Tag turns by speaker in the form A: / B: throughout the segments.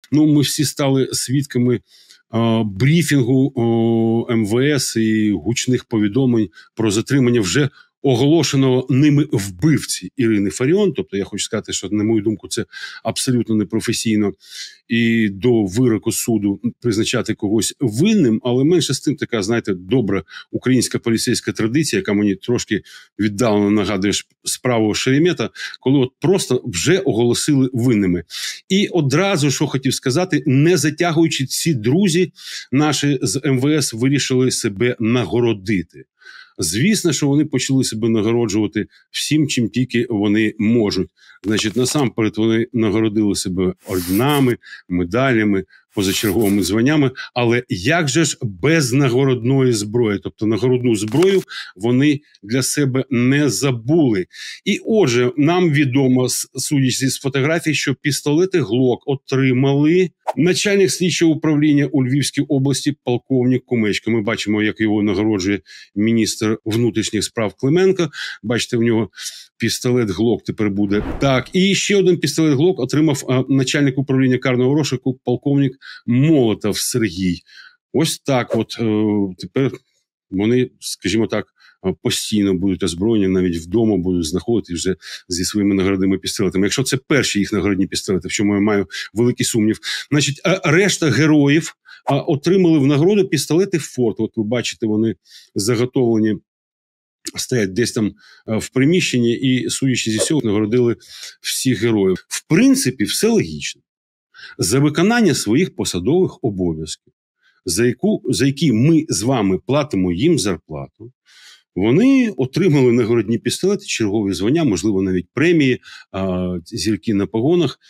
A: Ну, ми всі стали свідками брифінгу МВС і гучних повідомлень про затримання вже оголошеного ними вбивці Ірини Фаріон. Тобто я хочу сказати, що, на мою думку, це абсолютно непрофесійно і до вироку суду призначати когось винним, але менше з тим така, знаєте, добра українська поліцейська традиція, яка мені трошки віддалено нагадує справу Шеремета, коли от просто вже оголосили винними. І одразу, що хотів сказати, не затягуючи, ці друзі наші з МВС вирішили себе нагородити. Звісно, що вони почали себе нагороджувати всім, чим тільки вони можуть. Значить, насамперед вони нагородили себе орденами, медалями, позачерговими званнями, але як же ж без нагородної зброї? Тобто нагородну зброю вони для себе не забули. І отже, нам відомо, судячи з фотографій, що пістолети Глок отримали начальник слідчого управління у Львівській області полковник Кумечко. Ми бачимо, як його нагороджує міністр внутрішніх справ Клименко. Бачите, в нього пістолет Глок тепер буде. Так, і ще один пістолет Глок отримав начальник управління карного розшуку полковник Молотов Сергій. Ось так от тепер вони, скажімо так, постійно будуть озброєні, навіть вдома будуть знаходити вже зі своїми нагородними пістолетами. Якщо це перші їх нагородні пістолети, в чому я маю великий сумнів. Значить, решта героїв отримали в нагороду пістолети Форд. От ви бачите, вони заготовлені, стоять десь там в приміщенні і, судячи зі всього, нагородили всіх героїв. В принципі, все логічно. За виконання своїх посадових обов'язків, за які ми з вами платимо їм зарплату, вони отримали нагородні пістолети, чергові звання, можливо, навіть премії, зірки на погонах.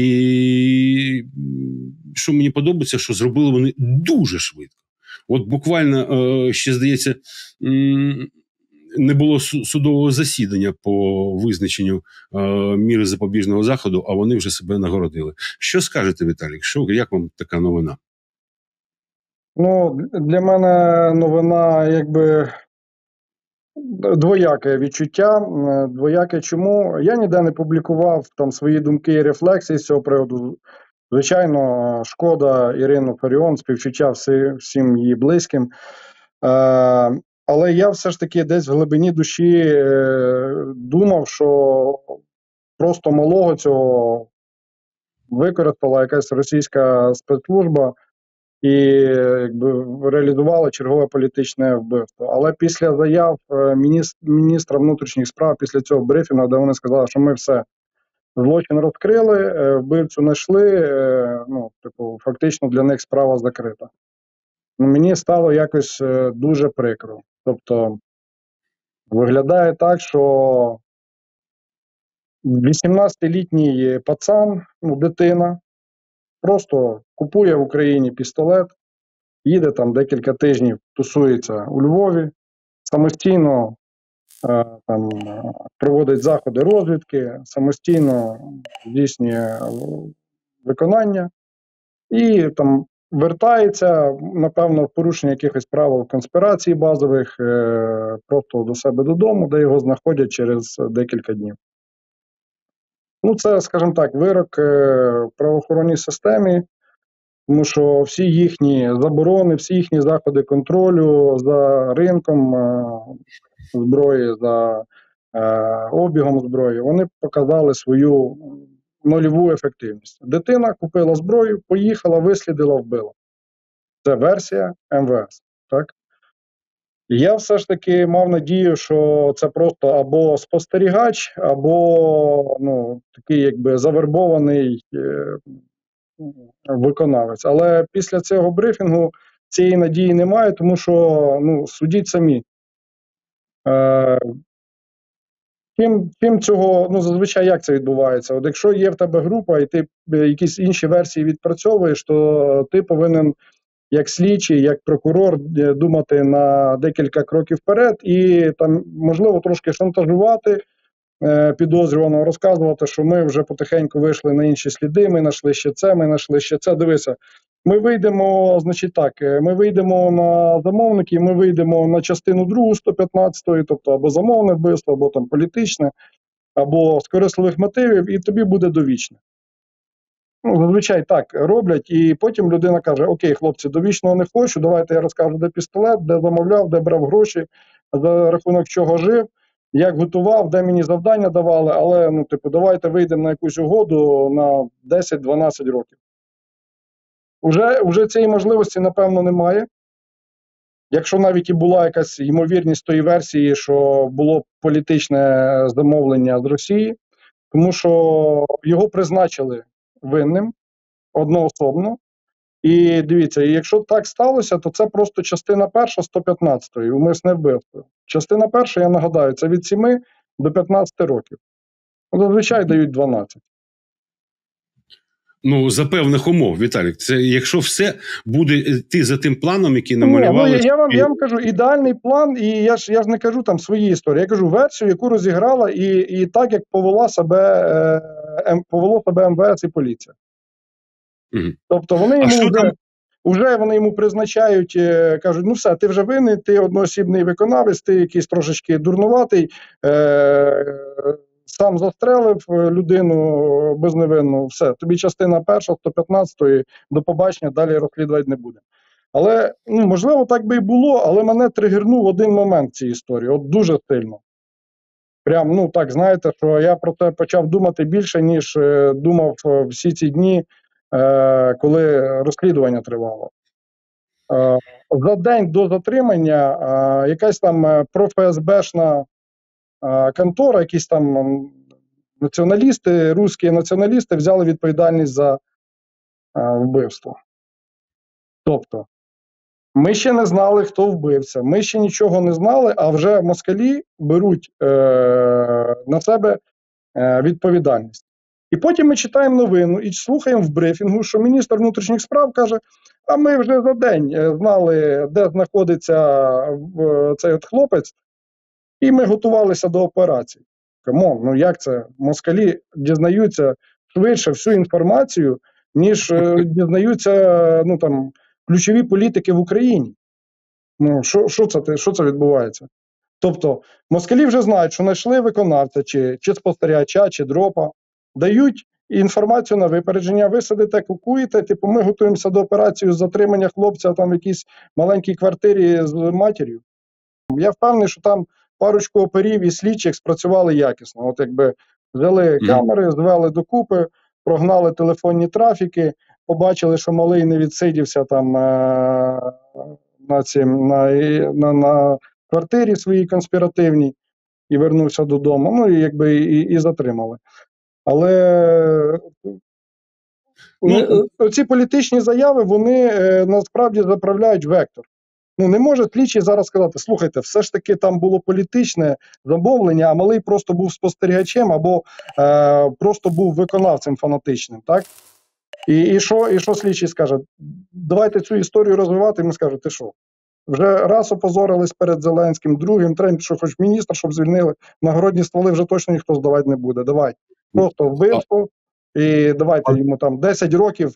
A: І що мені подобається, що зробили вони дуже швидко. От буквально, ще, здається, не було судового засідання по визначенню міри запобіжного заходу, а вони вже себе нагородили. Що скажете, Віталій? Як вам така новина?
B: Ну, для мене новина, якби, двояке відчуття. Двояке чому? Я ніде не публікував там свої думки і рефлексії з цього приводу. Звичайно, шкода Ірину Фаріон, співчуття всім її близьким. Але я все ж таки десь в глибині душі думав, що просто малого цього використала якась російська спецслужба і якби реалізувала чергове політичне вбивство. Але після заяв міністра внутрішніх справ, після цього брифінгу, де вони сказали, що ми все, злочин розкрили, вбивцю знайшли, ну, типу, фактично для них справа закрита. Мені стало якось дуже прикро. Тобто, виглядає так, що 18-літній пацан, ну, дитина, просто купує в Україні пістолет, їде там декілька тижнів, тусується у Львові, самостійно там проводить заходи розвідки, самостійно здійснює виконання і там вертається, напевно, в порушення якихось правил конспірації базових, просто до себе додому, де його знаходять через декілька днів. Ну, це, скажімо так, вирок правоохоронній системі, тому що всі їхні заборони, всі їхні заходи контролю за ринком зброї, за обігом зброї, вони показали свою нульову ефективність. Дитина купила зброю, поїхала, вислідила, вбила. Це версія МВС, так? І я все ж таки мав надію, що це просто або спостерігач, або, ну, такий якби завербований виконавець. Але після цього брифінгу цієї надії немає, тому що, ну, судіть самі. Чим цього, ну, зазвичай як це відбувається? От якщо є в тебе група і ти якісь інші версії відпрацьовуєш, то ти повинен як слідчий, як прокурор думати на декілька кроків вперед і там, можливо, трошки шантажувати підозрюваного, розказувати, що ми вже потихеньку вийшли на інші сліди, ми знайшли ще це, ми знайшли ще це. Дивися, ми вийдемо, значить так, ми вийдемо на замовників, ми вийдемо на частину 2 115-ї, тобто або замовне вбивство, або там політичне, або з корисливих мотивів, і тобі буде довічне. Ну, зазвичай так роблять, і потім людина каже: окей, хлопці, довічного не хочу, давайте я розкажу, де пістолет, де замовляв, де брав гроші, за рахунок чого жив, як готував, де мені завдання давали, але, ну, типу, давайте вийдемо на якусь угоду на 10-12 років. Уже цієї можливості, напевно, немає. Якщо навіть і була якась ймовірність тої версії, що було політичне замовлення з Росії, тому що його призначили винним одноособно. І дивіться, якщо так сталося, то це просто частина перша 115-ї, умисне вбивство. Частина перша, я нагадаю, це від 7 до 15 років. Зазвичай дають 12.
A: Ну, за певних умов, Віталік. Це якщо все буде йти за тим планом, який намалювали...
B: Ну, я вам кажу, ідеальний план, і я ж не кажу там свої історії. Я кажу версію, яку розіграла, і так, як повело себе МВС і поліція.
A: Угу.
B: Тобто вони йому вже вони йому призначають, кажуть, ну все, ти вже винний, ти одноосібний виконавець, ти якийсь трошечки дурнуватий, сам застрелив людину безневинну, все, тобі частина перша, 115-ї, до побачення, далі розслідувати не буде. Але, ну, можливо, так би і було, але мене тригернув один момент в цій історії, от дуже сильно. Прям, ну так, знаєте, що я про це почав думати більше, ніж думав всі ці дні, коли розслідування тривало. За день до затримання якась там профСБшна контора, якісь там націоналісти, русські націоналісти взяли відповідальність за вбивство. Тобто, ми ще не знали, хто вбивця, ми ще нічого не знали, а вже москалі беруть на себе відповідальність. І потім ми читаємо новину і слухаємо в брифінгу, що міністр внутрішніх справ каже, а ми вже за день знали, де знаходиться цей от хлопець, і ми готувалися до операції. Камон, ну як це? Москалі дізнаються швидше всю інформацію, ніж дізнаються, ну, там, ключові політики в Україні. Ну, що це відбувається? Тобто, москалі вже знають, що знайшли виконавця, чи спостерігача, чи дропа, дають інформацію на випередження, ви сидите, кукуєте, типу, ми готуємося до операції з затримання хлопця там в якійсь маленькій квартирі з матір'ю. Я впевнений, що там парочку оперів і слідчих спрацювали якісно. От якби взяли камери, звели докупи, прогнали телефонні трафіки, побачили, що малий не відсидівся там на квартирі своїй конспіративній і вернувся додому, ну і якби і затримали. Але ці політичні заяви, вони насправді заправляють вектор. Ну, не може слідчий зараз сказати, слухайте, все ж таки там було політичне замовлення, а малий просто був спостерігачем або просто був виконавцем фанатичним, так? І що слідчий скаже? Давайте цю історію розвивати, і ми скажемо, ти що? Вже раз опозорились перед Зеленським, другим, третім, що хоч міністр, щоб звільнили, нагородні стволи вже точно ніхто здавати не буде, давай. Просто вбивство, і давайте йому там 10 років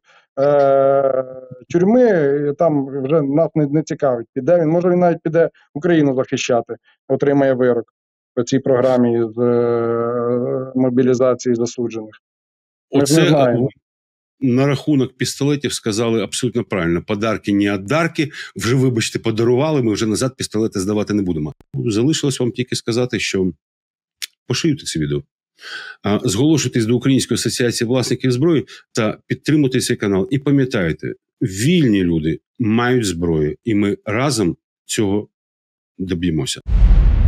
B: тюрми, там вже нас не цікавить. Піде він, може він навіть піде Україну захищати, отримає вирок по цій програмі з мобілізації засуджених.
A: Оце на рахунок пістолетів сказали абсолютно правильно. Подарки не одарки. Вже, вибачте, подарували, ми вже назад пістолети здавати не будемо. Залишилось вам тільки сказати, що поширюйте це відео. Зголошуйтесь до Української асоціації власників зброї та підтримуйте цей канал. І пам'ятайте, вільні люди мають зброю, і ми разом цього доб'ємося.